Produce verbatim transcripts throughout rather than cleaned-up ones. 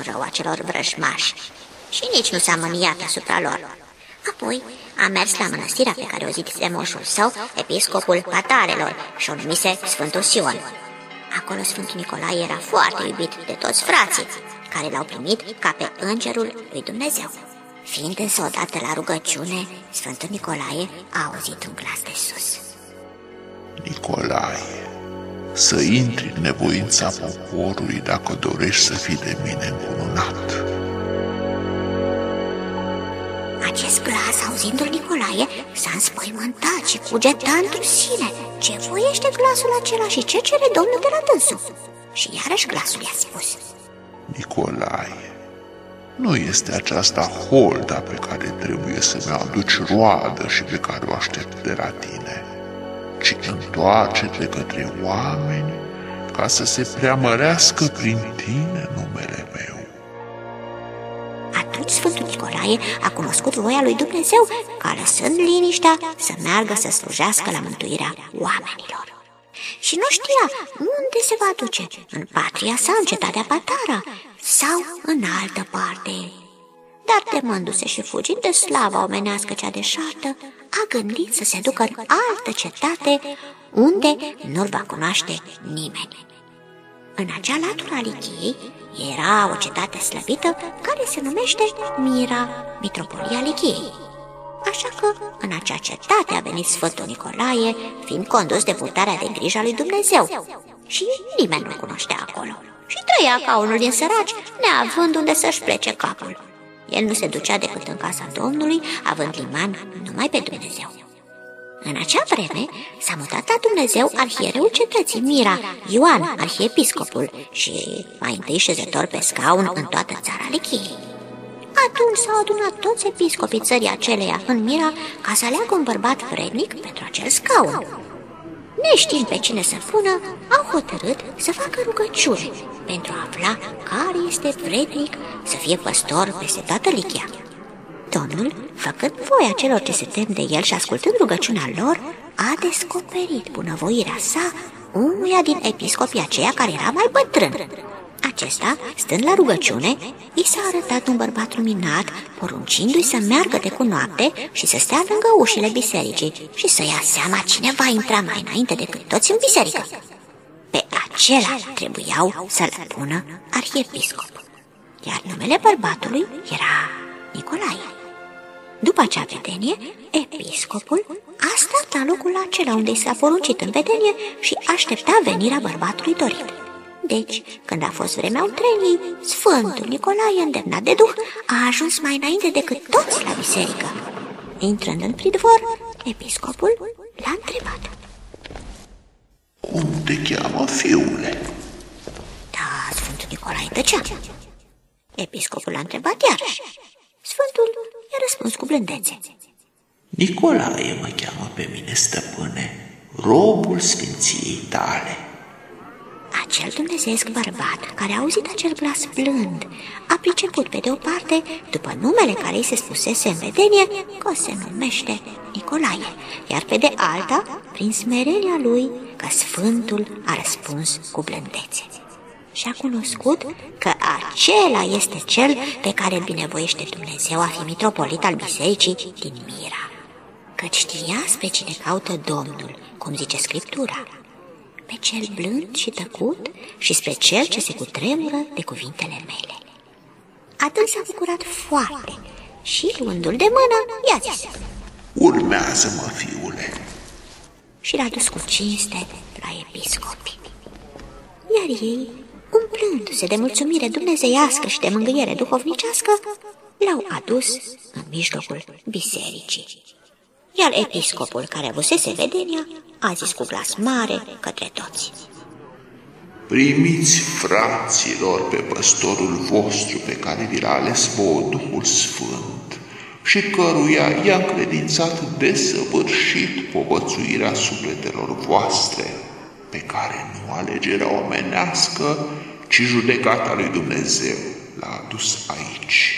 în rău acelor vrăjmași și nici nu s-a mâniat asupra lor. Apoi a mers la mănăstirea pe care o zidise moșul său, episcopul Patarelor, și o numise Sfântul Sion. Acolo Sfântul Nicolae era foarte iubit de toți frații, care l-au primit ca pe îngerul lui Dumnezeu. Fiind însă odată la rugăciune, Sfântul Nicolae a auzit un glas de sus: Nicolae, să intri în nevoința poporului dacă dorești să fii de mine încununat. Acest glas, auzindu-l Nicolae, s-a înspăimântat și cugeta într-o sine. Ce voiește glasul acela și ce cere Domnul de la dânsul? Și iarăși glasul i-a spus: Nicolae, nu este aceasta holda pe care trebuie să mi-o aduci roadă și pe care o aștept de la tine, ci întoarce-te către oameni ca să se preamărească prin tine numele meu. Atunci Sfântul Nicolae a cunoscut voia lui Dumnezeu, ca lăsând liniștea să meargă să slujească la mântuirea oamenilor. Și nu știa unde se va duce, în patria sa, în cetatea Patara, sau în altă parte. Dar temându-se și fugind de slava omenească cea deșartă, a gândit să se ducă în altă cetate, unde nu-l va cunoaște nimeni. În acea latură a Lichiei era o cetate slăbită care se numește Mira, mitropolia Lichiei. Așa că în acea cetate a venit Sfântul Nicolae, fiind condus de purtarea de grijă a lui Dumnezeu. Și nimeni nu-l cunoștea acolo. Și trăia ca unul din săraci, neavând unde să-și plece capul. El nu se ducea decât în casa Domnului, având liman numai pe Dumnezeu. În acea vreme s-a mutat la Dumnezeu arhiereul cetății Mira, Ioan, arhiepiscopul, și mai întâi șezător pe scaun în toată țara Lichiei. Atunci s-au adunat toți episcopii țării aceleia în Mira ca să aleagă un bărbat vrednic pentru acel scaun. Neștiind pe cine să pună, au hotărât să facă rugăciune pentru a afla care este vrednic să fie păstor peste toată Lichia. Domnul, făcând voia celor ce se tem de el și ascultând rugăciunea lor, a descoperit bunăvoirea sa unuia din episcopii aceia care era mai bătrân. Acesta, stând la rugăciune, i s-a arătat un bărbat luminat, poruncindu-i să meargă de cu noapte și să stea lângă ușile bisericii și să ia seama cine va intra mai înainte decât toți în biserică. Pe acela trebuiau să-l pună arhiepiscop, iar numele bărbatului era Nicolae. După acea vedenie, episcopul a stat la locul acela unde i s-a poruncit în vedenie și aștepta venirea bărbatului dorit. Deci, când a fost vremea utreniei, Sfântul Nicolae, îndemnat de duh, a ajuns mai înainte decât toți la biserică. Intrând în pridvor, episcopul l-a întrebat: Cum te cheamă, fiule? Da, Sfântul Nicolae tăcea. Episcopul l-a întrebat iarăși. Sfântul i-a răspuns cu blândețe: Nicolae mă cheamă pe mine, stăpâne, robul sfinției tale. Acel dumnezeiesc bărbat, care a auzit acel glas blând, a priceput pe de o parte, după numele care îi se spusese în vedenie, că se numește Nicolae, iar pe de alta, prin smerenia lui, că Sfântul a răspuns cu blândețe. Și a cunoscut că acela este cel pe care îl binevoiește Dumnezeu a fi mitropolit al bisericii din Mira, căci știa spre cine caută Domnul, cum zice Scriptura, pe cel blând și tăcut și spre cel ce se cutremură de cuvintele mele. Atunci s-a bucurat foarte și, luându-l de mână, i-a zis: Urmează-mă, fiule. Și l-a dus cu cinste la episcopi. Iar ei, umplându-se de mulțumire dumnezeiască și de mângâiere duhovnicească, l-au adus în mijlocul bisericii. Iar episcopul care avusese vedenia a zis cu glas mare către toți: Primiți, fraților, pe păstorul vostru pe care vi l-a ales vouă Duhul Sfânt și căruia i-a încredințat desăvârșit povățuirea sufletelor voastre, pe care nu alegerea omenească, ci judecata lui Dumnezeu l-a adus aici.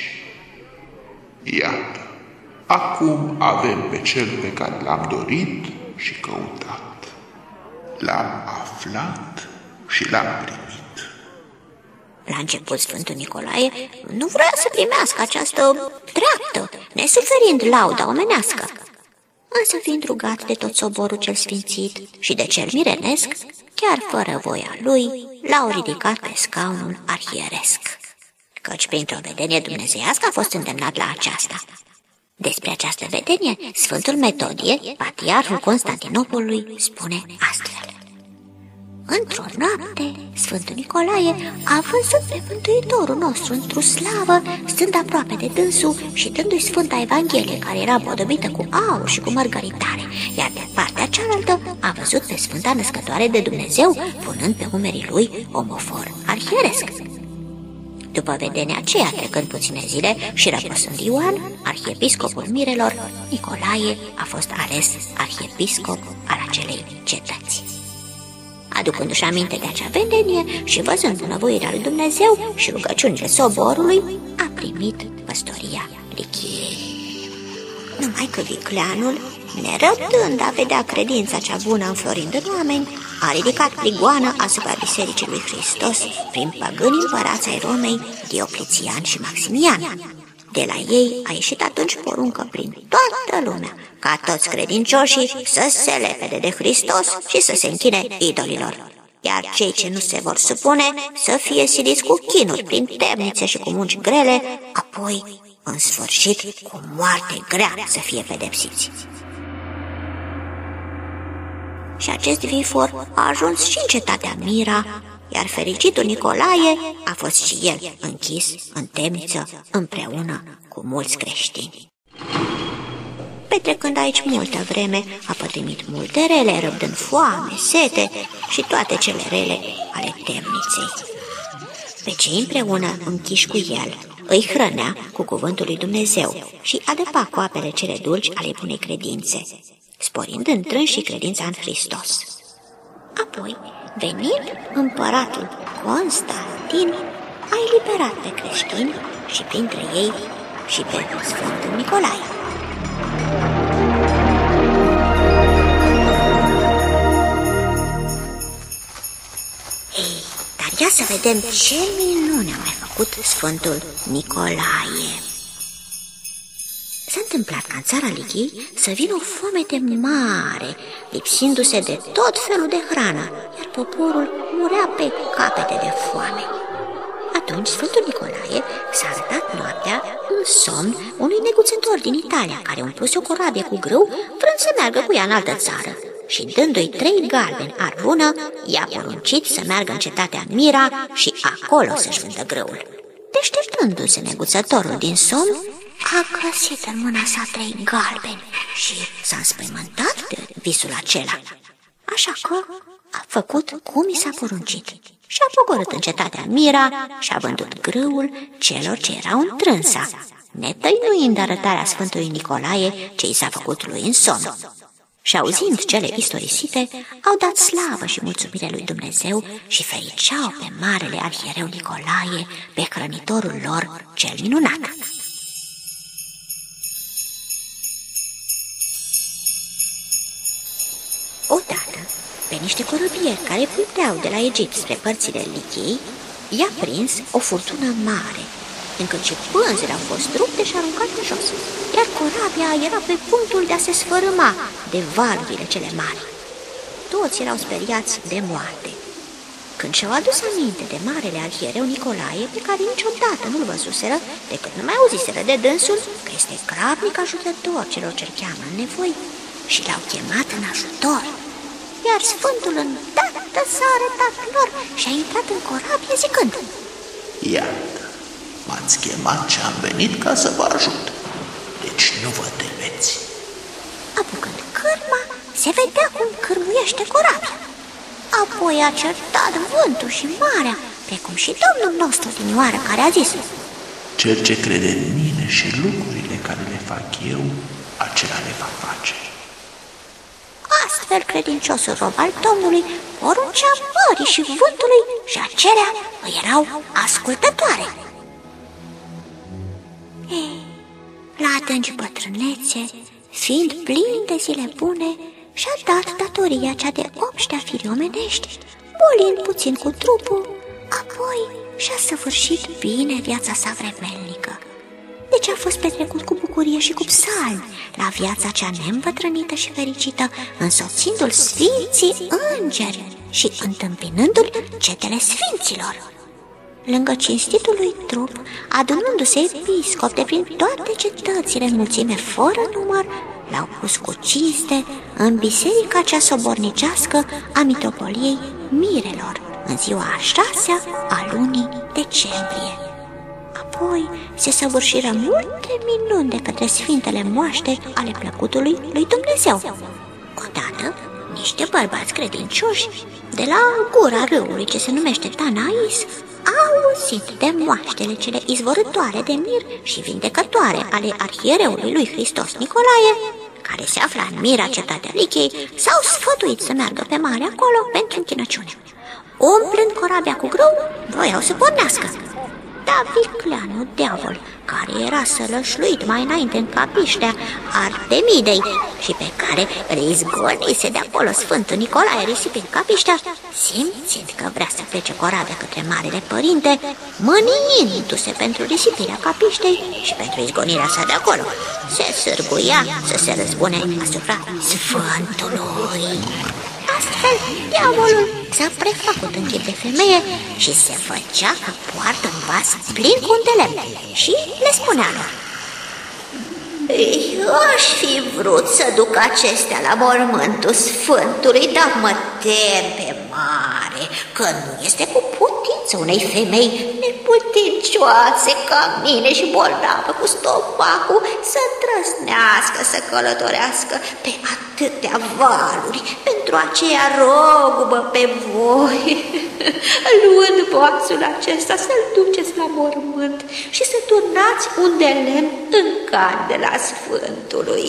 Iată, acum avem pe cel pe care l-am dorit și căutat. L-am aflat și l-am primit. La început, Sfântul Nicolae nu vrea să primească această dreaptă, nesuferind lauda omenească. Însă, fiind rugat de tot soborul cel sfințit și de cel mirenesc, chiar fără voia lui, l-au ridicat pe scaunul arhieresc, căci printr-o vedenie dumnezeiască a fost îndemnat la aceasta. Despre această vedenie, Sfântul Metodie, patriarhul Constantinopolului, spune astfel: într-o noapte, Sfântul Nicolae a văzut pe Mântuitorul nostru într-o slavă, stând aproape de dânsul și dându-i Sfânta Evanghelie, care era împodobită cu aur și cu mărgăritare, iar de partea cealaltă a văzut pe Sfânta Născătoare de Dumnezeu, punând pe umerii lui omofor arhieresc. După vedenia aceea, trecând puține zile și răposând Ioan, arhiepiscopul Mirelor, Nicolae a fost ales arhiepiscop al acelei cetăți. Aducându-și aminte de acea vedenie și văzând bunăvoirea lui Dumnezeu și rugăciunile soborului, a primit păstoria Lichiei. Numai că vicleanul, nerăbdând a vedea credința cea bună înflorind în oameni, a ridicat prigoană asupra Bisericii lui Hristos prin păgâni împărați ai Romei, Diocletian și Maximian. De la ei a ieșit atunci poruncă prin toată lumea, ca toți credincioșii să se lepede de Hristos și să se închine idolilor, iar cei ce nu se vor supune să fie siliți cu chinuri, prin temnițe și cu munci grele, apoi, în sfârșit, cu moarte grea să fie pedepsiți. Și acest vifor a ajuns și în cetatea Mira, iar fericitul Nicolae a fost și el închis în temniță împreună cu mulți creștini. Petrecând aici multă vreme, a pătimit multe rele, răbdând foame, sete și toate cele rele ale temniței. Pe cei împreună închiși cu el îi hrănea cu cuvântul lui Dumnezeu și adăpa cu apele cele dulci ale bunei credințe, sporind întrâns și credința în Hristos. Apoi, venind împăratul Constantin, a eliberat pe creștini și printre ei și pe Sfântul Nicolae. Ei, dar ia să vedem ce minune a mai făcut Sfântul Nicolae. S-a întâmplat ca în țara Lichiei să vină o foamete mare, lipsindu-se de tot felul de hrană, iar poporul murea pe capete de foame. Atunci Sfântul Nicolae s-a arătat noaptea în somn unui neguțător din Italia, care umpluse o corabie cu grâu, vrând să meargă cu ea în altă țară, și dându-i trei galbeni arvună, i-a poruncit să meargă în cetatea Mira și acolo să-și vândă grâul. Deșteptându-se neguțătorul din somn, a găsit în mâna sa trei galbeni și s-a înspăimântat de visul acela. Așa că a făcut cum i s-a poruncit și a pogorât în cetatea Mira și a vândut grâul celor ce erau în trânsa, netăinuind arătarea Sfântului Nicolae ce i s-a făcut lui în somn. Și auzind cele istorisite, au dat slavă și mulțumire lui Dumnezeu și fericeau pe marele arhiereu Nicolae, pe hrănitorul lor cel minunat. Odată, pe niște corăbieri care pluteau de la Egipt spre părțile Lichiei, i-a prins o furtună mare, încât și pânzele au fost rupte și aruncate jos, iar corabia era pe punctul de a se sfărâma de valurile cele mari. Toți erau speriați de moarte. Când și-au adus aminte de marele arhiereu Nicolae, pe care niciodată nu-l văzuseră, decât nu mai auziseră de dânsul, că este grabnic ajutător celor ce-l cheamă în nevoi, și l-au chemat în ajutor. Iar Sfântul îndată s-a arătat lor și a intrat în corabie zicând: iată, m-ați chemat și am venit ca să vă ajut, deci nu vă temeți. Apucând cârma, se vedea cum cârmuiește corabia. Apoi a certat vântul și marea, precum și Domnul nostru dinioară, care a zis: cel ce crede în mine și lucrurile care le fac eu, acela le va face. Astfel, credinciosul rob al Domnului poruncea mării și vântului și acelea îi erau ascultătoare. Ei, la adânci bătrânețe, fiind plin de zile bune, și-a dat datoria cea de obștea firii omenești, bolind puțin cu trupul, apoi și-a săvârșit bine viața sa vremelnică. Deci a fost petrecut cu bucurie și cu psalmi la viața cea neîmbătrânită și fericită, însoțindu-l sfinții îngeri și întâmpinându-l cetele sfinților. Lângă cinstitul lui trup, adunându-se episcop de prin toate cetățile în mulțime fără număr, l-au pus cu cinste în biserica cea sobornicească a mitropoliei Mirelor, în ziua a șasea a lunii decembrie. Apoi se săvârșiră multe minuni de către sfintele moaște ale plăcutului lui Dumnezeu. Odată, niște bărbați credincioși de la gura râului ce se numește Tanais au auzit de moaștele cele izvorătoare de mir și vindecătoare ale arhiereului lui Hristos Nicolae, care se afla în Mira, cetatea Lichiei, s-au sfătuit să meargă pe mare acolo pentru închinăciune. Umplând corabia cu grâu, voiau să pornească. Dar vicleanul diavol, care era sălășluit mai înainte în capiștea Artemidei și pe care îl izgonise de acolo Sfântul Nicolae risipind capiștea, simțind că vrea să plece corabia către Marele Părinte, mâniindu-se pentru risipirea capiștei și pentru izgonirea sa de acolo, se sârguia să se răzbune asupra Sfântului. Astfel, diavolul s-a prefăcut în chip de femeie și se făcea că poartă un vas plin cu un de lemn și le spunea lor: Eu aș fi vrut să duc acestea la mormântul Sfântului, dar mă tem pe mare că nu este cu putință unei femei neputincioase ca mine și bolnavă cu stomacul să îndrăznească să călătorească pe atâtea valuri. Pentru aceea rog-mă pe voi, luând vasul acesta, să-l duceți la mormânt și să turnați un de lemn în candela Sfântului.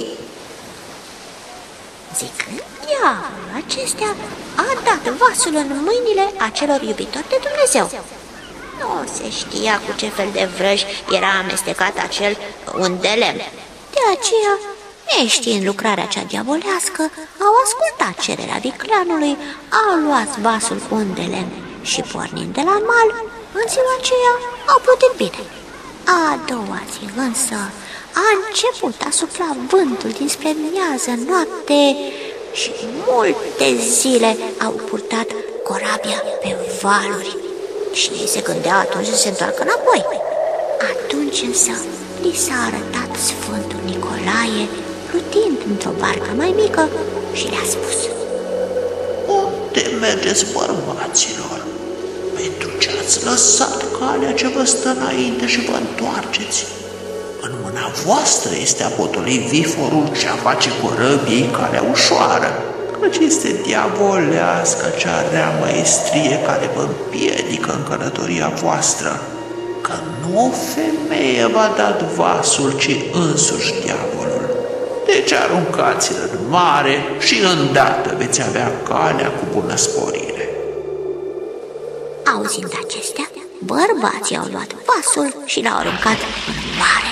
Zicând diavolul acestea, a dat vasul în mâinile acelor iubitori de Dumnezeu. Nu se știa cu ce fel de vrăji era amestecat acel un de lemn. De aceea, neștiind lucrarea cea diavolească, au ascultat cererea vicleanului, au luat vasul cu un de lemn și, pornind de la mal, în ziua aceea au plutit bine. A doua zi însă a început a sufla vântul dinspre miază noapte și multe zile au purtat corabia pe valuri. Și ei se gândea atunci să se întoarcă înapoi. Atunci însă li s-a arătat Sfântul Nicolae plutind într-o barcă mai mică și le-a spus: Unde mergeți, bărbaților? Pentru ce ați lăsat calea ce vă stă înainte și vă întoarceți? În mâna voastră este a potoli viforul ce a face corăbiei calea ușoară, căci este diavolească cea rea măestrie care vă împiedică în călătoria voastră, că nu o femeie v-a dat vasul, ci însuși diavolul. Deci aruncați-l în mare și îndată veți avea calea cu bună sporire. Auzind acestea, bărbații au luat vasul și l-au aruncat în mare.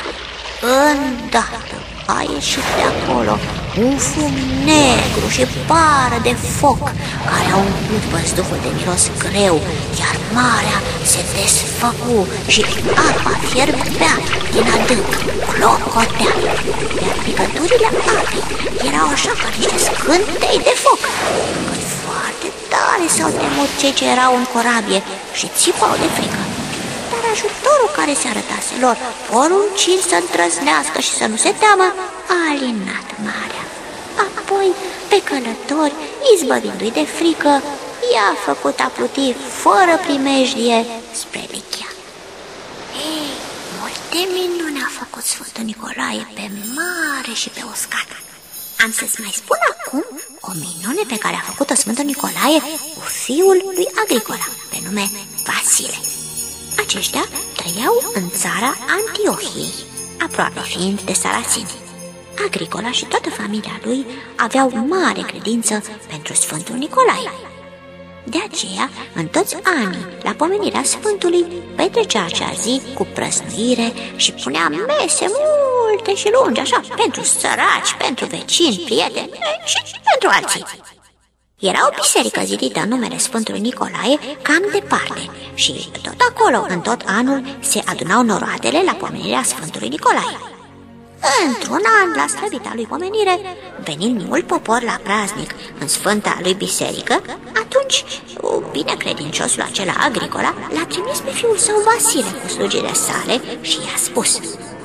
Îndată a ieșit de acolo un fum negru și pară de foc care a umplut văzduhul de miros greu, iar marea se desfăcu și apa fierbea din adânc, clocotea, iar picăturile apei erau așa ca niște scântei de foc, încât foarte tare s-au temut cei ce erau în corabie și țipau de frică. Dar ajutorul care se arătase lor, poruncind să îndrăznească și să nu se teamă, a alinat marea. Apoi, pe călători, izbăvindu-i de frică, i-a făcut a pluti fără primejdie spre Lichia. Ei, multe minuni a făcut Sfântul Nicolae pe mare și pe uscat. Am să-ți mai spun acum o minune pe care a făcut-o Sfântul Nicolae cu fiul lui Agricola, pe nume Vasile. Aceștia trăiau în țara Antiohiei, aproape fiind de saraceni. Agricola și toată familia lui aveau mare credință pentru Sfântul Nicolae. De aceea, în toți anii, la pomenirea Sfântului, petrecea acea zi cu prăsnuire și punea mese multe și lungi, așa, pentru săraci, pentru vecini, prieteni și pentru alții. Era o biserică zidită în numele Sfântului Nicolae cam departe și tot acolo, în tot anul, se adunau noroadele la pomenirea Sfântului Nicolae. Într-un an, la slăvita lui pomenire, venind mult popor la praznic în sfânta lui biserică, atunci binecredinciosul acela Agricola l-a trimis pe fiul său Vasile cu slugile sale și i-a spus: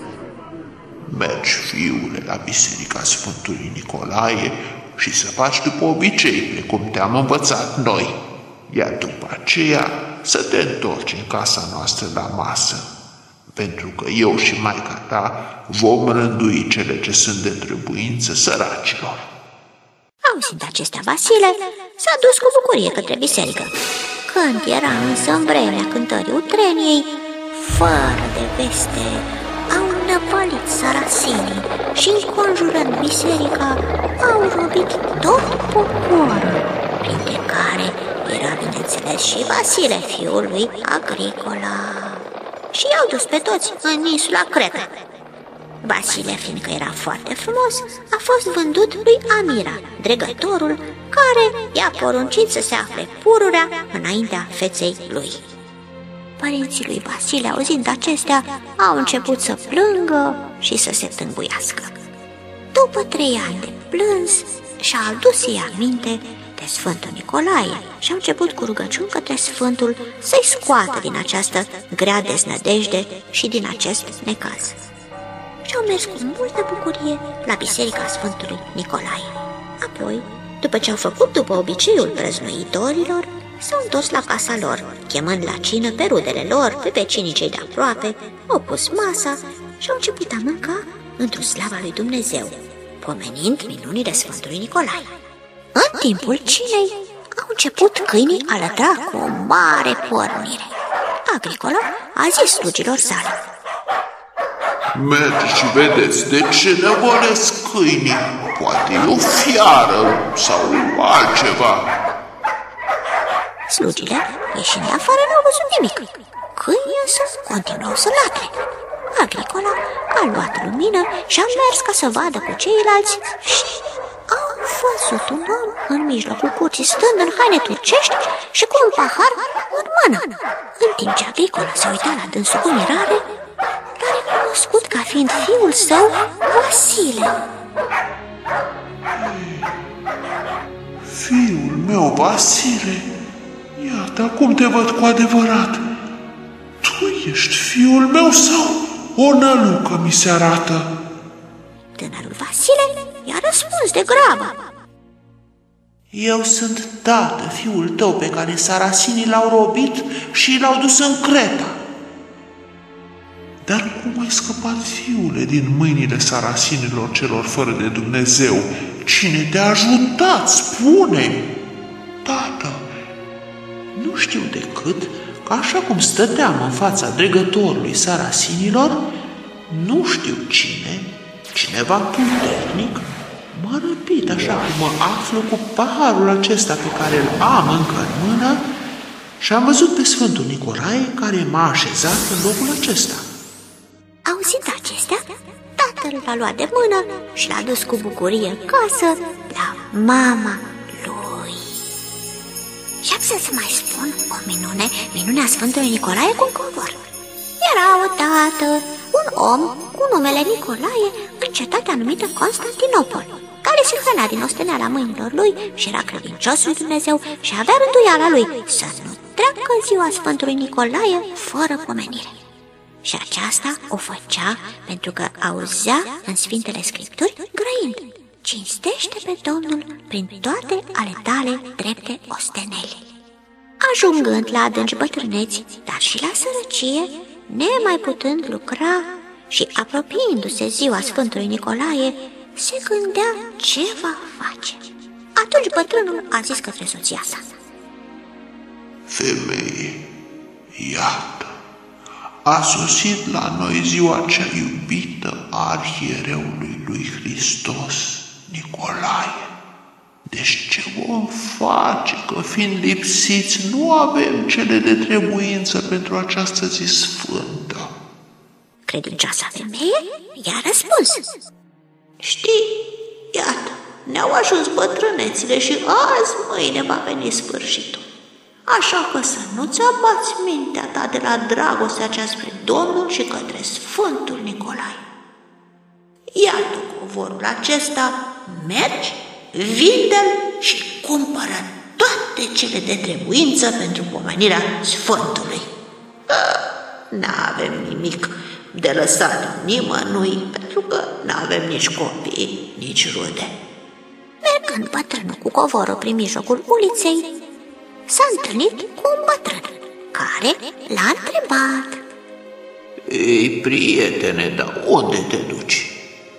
mergi, fiule, la biserica Sfântului Nicolae și să faci după obicei, precum te-am învățat noi, iar după aceea să te întorci în casa noastră la masă, pentru că eu și maica ta vom rândui cele ce sunt de trebuință săracilor. Auzind acestea, Vasile s-a dus cu bucurie către biserică. Când era însă în vremea cântării utreniei, fără de veste, au năpălit sarasinii și, înconjurând biserica, au robit tot poporul, printre care era, bineînțeles, și Vasile, fiul lui Agricola. Și i-au dus pe toți în insula Creta. Vasile, fiindcă era foarte frumos, a fost vândut lui Amira, dregătorul, care i-a poruncit să se afle pururea înaintea feței lui. Părinții lui Vasile, auzind acestea, au început să plângă și să se tânguiască. După trei ani de plâns, și-a adus ei aminte de Sfântul Nicolae și au început cu rugăciuni către Sfântul să-i scoată din această grea deznădejde și din acest necaz. Și-au mers cu multă bucurie la biserica Sfântului Nicolae. Apoi, după ce au făcut după obiceiul prăznuitorilor, s-au întors la casa lor, chemând la cină pe rudele lor, pe vecinii cei de aproape, au pus masa și au început a mânca într-o slava lui Dumnezeu, pomenind minunile Sfântului Nicolae. În timpul cinei au început câinii a lătra cu o mare pornire. Agricola a zis slugilor sale: mergeți și vedeți de ce nevolesc câinii, poate e o fiară sau altceva. Slugile, ieșind de afară, n-au văzut nimic. Câinii însă continuau să latre. Agricola a luat lumină și a mers ca să vadă cu ceilalți și au văzut un om în mijlocul curții, stând în haine turcești și cu un pahar în mână. În timp ce Agricola se uita la dânsul cu mirare, l-a recunoscut ca fiind fiul său, Vasile. Fiul meu, Vasile, iată, acum te văd cu adevărat. Tu ești fiul meu sau o nălucă mi se arată? Tânărul Vasile i-a răspuns de grabă: eu sunt tată, fiul tău pe care sarasinii l-au robit și l-au dus în Creta. Dar cum ai scăpat, fiule, din mâinile sarasinilor celor fără de Dumnezeu? Cine te-a ajutat? Spune! Tată, nu știu decât că așa cum stăteam în fața dregătorului sarasinilor, nu știu cine, cineva puternic, m-a răpit așa cum mă aflu cu paharul acesta pe care îl am încă în mână și am văzut pe Sfântul Nicolae care m-a așezat în locul acesta. Auzind acestea, tatăl l-a luat de mână și l-a dus cu bucurie în casă la mama lui. Și am să mai spun o minune, minunea Sfântului Nicolae cu covor. Era odată un om cu numele Nicolae în cetatea numită Constantinopol, care se hrănea din osteneala mâinilor lui și era credincios lui Dumnezeu și avea rânduiala lui să nu treacă ziua Sfântului Nicolae fără pomenire. Și aceasta o făcea pentru că auzea în Sfintele Scripturi grăind: cinstește pe Domnul prin toate ale tale drepte osteneli. Ajungând la adânci bătrâneți, dar și la sărăcie, nemai putând lucra și apropiindu-se ziua Sfântului Nicolae, se gândea ce va face. Atunci bătrânul a zis către soția sa: femeie, iată, a sosit la noi ziua cea iubită a arhiereului lui Hristos, Nicolae. Deci ce vom face, că fiind lipsiți nu avem cele de trebuință pentru această zi sfântă? Credincioasa femeie i-a răspuns: știi, iată, ne-au ajuns bătrânețile și azi mâine va veni sfârșitul. Așa că să nu-ți abați mintea ta de la dragostea cea spre Domnul și către Sfântul Nicolae. Iată covorul acesta, mergi, vinde-l și cumpără toate cele de trebuință pentru pomenirea Sfântului. N-avem nimic de lăsat nimănui, pentru că n-avem nici copii, nici rude. Mergând bătrânul cu covorul prin mijlocul uliței, s-a întâlnit cu un bătrân care l-a întrebat: Ei, prietene, dar unde te duci?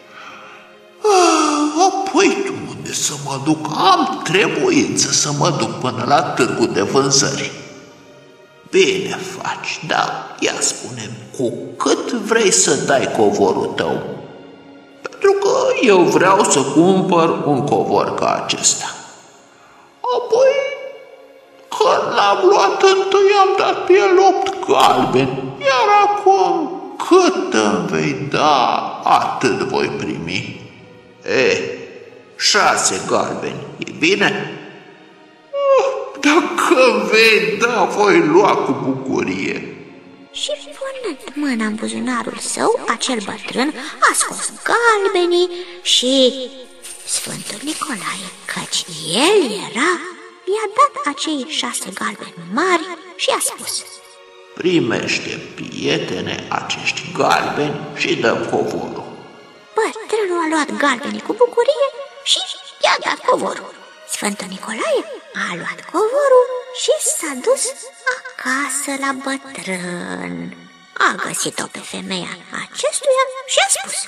Ah, apoi tu unde să mă duc? Am trebuință să mă duc până la târgul de vânzări. Bine faci, dar ia spune-mi, cu cât vrei să dai covorul tău? Pentru că eu vreau să cumpăr un covor ca acesta. Apoi, când l-am luat întâi, am dat pe el opt galbeni, iar acum cât îmi vei da, atât voi primi. E, șase galbeni, e bine? Dacă vei da, voi lua cu bucurie. Și punând mâna în buzunarul său, acel bătrân a scos galbenii și Sfântul Nicolae, căci el era, i-a dat acei șase galbeni mari și a spus: Primește, prietene, acești galbeni și dă covorul. Bătrânul a luat galbenii cu bucurie și i-a dat covorul. Sfântul Nicolae a luat covorul și s-a dus acasă la bătrân. A găsit-o pe femeia acestuia și a spus: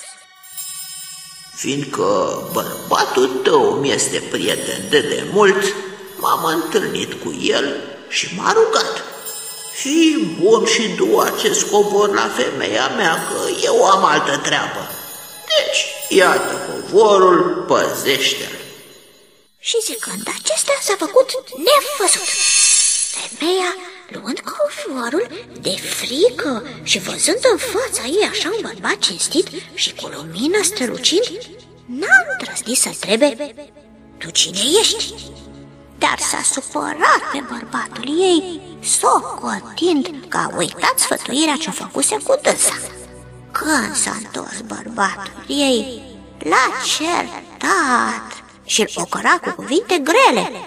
Fiindcă bărbatul tău mi-este prieten de demult, m-am întâlnit cu el și m-a rugat: Fii bun și du acest covor la femeia mea, că eu am altă treabă. Deci, iată covorul, păzește-l. Și zicând acestea, s-a făcut nevăzut. Femeia, luând covorul de frică și văzând în fața ei așa un bărbat cinstit și cu lumină strălucind, n-a îndrăznit să întrebe: Tu cine ești? Dar s-a supărat pe bărbatul ei, socotind că a uitat sfătuirea ce-o făcuse cu dânsa. Când s-a întors bărbatul ei, l-a certat și-l ocăra cu cuvinte grele: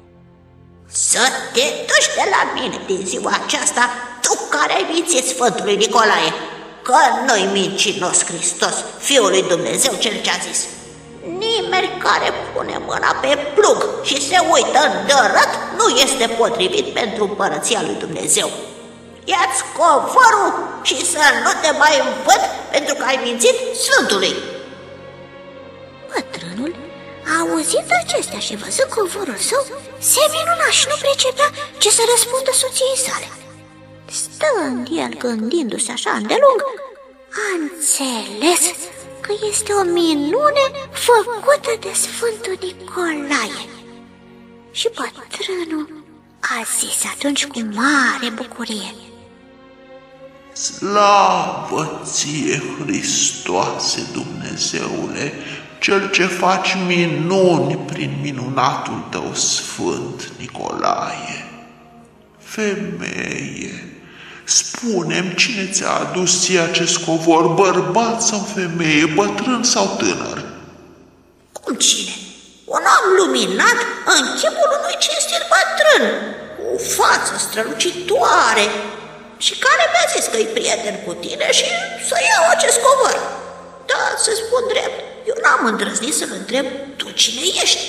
Să te duci de la mine din ziua aceasta, tu care ai mințit Sfântului Nicolae, că nu-i mincinos Hristos, Fiul lui Dumnezeu cel ce a zis: Nimeni care pune mâna pe plug și se uită în dărăt nu este potrivit pentru împărăția lui Dumnezeu. Ia-ți covorul și să nu te mai învăț pentru că ai mințit Sfântului. Bătrânul a auzit acestea și văzând covorul său, se minuna și nu pricepea ce să răspundă soției sale. Stând el gândindu-se așa îndelung, a înțeles că este o minune făcută de Sfântul Nicolae. Și bătrânul a zis atunci cu mare bucurie: Slavă ție, Hristoase Dumnezeule, Cel ce faci minuni prin minunatul tău Sfânt Nicolae. Femeie, spune-mi cine ți-a adus ție acest covor, bărbat sau femeie, bătrân sau tânăr? Cum cine? Un om luminat în chipul unui cinstit bătrân, cu față strălucitoare, și care mi-a zis că-i prieten cu tine și să iau acest covor. Da, să spun drept, eu n-am îndrăznit să-l întreb: Tu cine ești?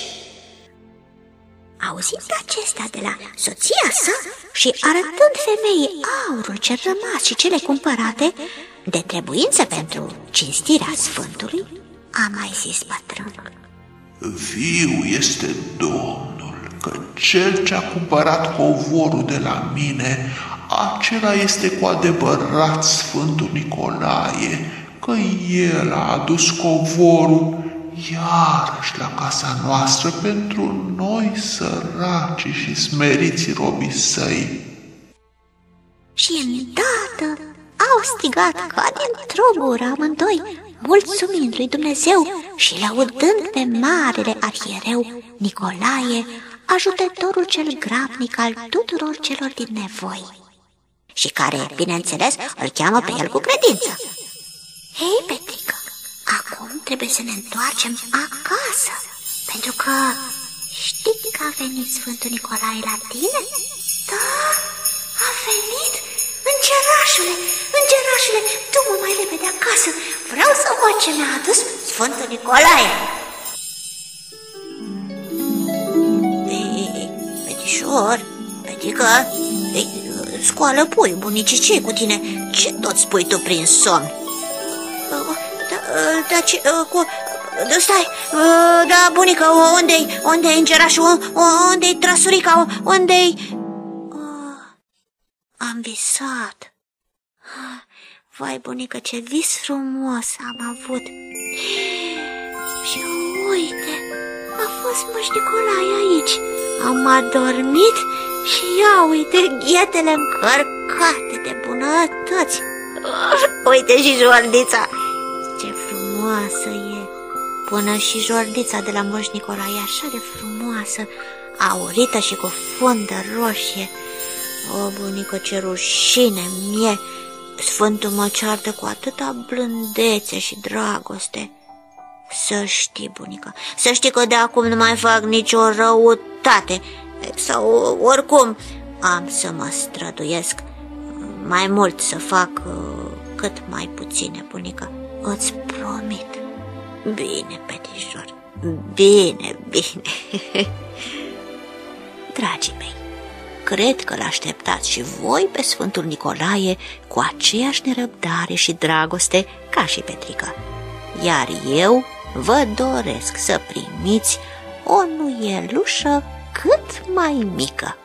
Auzind acestea de la soția sa și arătând femeii aurul cel rămas și cele cumpărate, de trebuință pentru cinstirea Sfântului, a mai zis bătrânul: Viu este Domnul, că cel ce a cumpărat covorul de la mine, acela este cu adevărat Sfântul Nicolae, că el a adus covorul iarăși la casa noastră pentru noi săraci și smeriți robii săi. Și îndată au strigat ca dintr-o gură amândoi: mulțumind lui Dumnezeu și laudând pe marele arhiereu Nicolae, ajutătorul cel grabnic al tuturor celor din nevoi, și care, bineînțeles, îl cheamă pe el cu credință. Hei, Petrică, acum trebuie să ne întoarcem acasă, pentru că știi că a venit Sfântul Nicolae la tine? Da, a venit? Îngerașule, îngerașule, du-mă mai repede acasă, vreau să văd ce mi-a adus Sfântul Nicolae. Ei, Petișor, Petică, ei, scoală pui, bunici, ce cu tine? Ce tot spui tu prin somn? Da, da, ce, cu... Da, stai, da, bunică, unde-i, unde-i îngerașul, unde-i trăsurica, unde-i... Am visat. Vai, bunică, ce vis frumos am avut. Și uite, a fost Moș Nicolae aici. Am adormit și ia uite ghetele încărcate de bunătăți. Uite și jordița, ce frumoasă e. Până și jordița de la Moș Nicolae e așa de frumoasă, aurită și cu fundă roșie. O, bunică, ce rușine mie! Sfântul mă ceartă cu atâta blândețe și dragoste. Să știi, bunică, să știi că de acum nu mai fac nicio răutate. Sau oricum am să mă străduiesc mai mult să fac cât mai puține, bunică. Îți promit. Bine, Petișor, bine, bine. Dragii mei, cred că l-așteptați și voi pe Sfântul Nicolae cu aceeași nerăbdare și dragoste ca și Petrica. Iar eu vă doresc să primiți o nuielușă cât mai mică.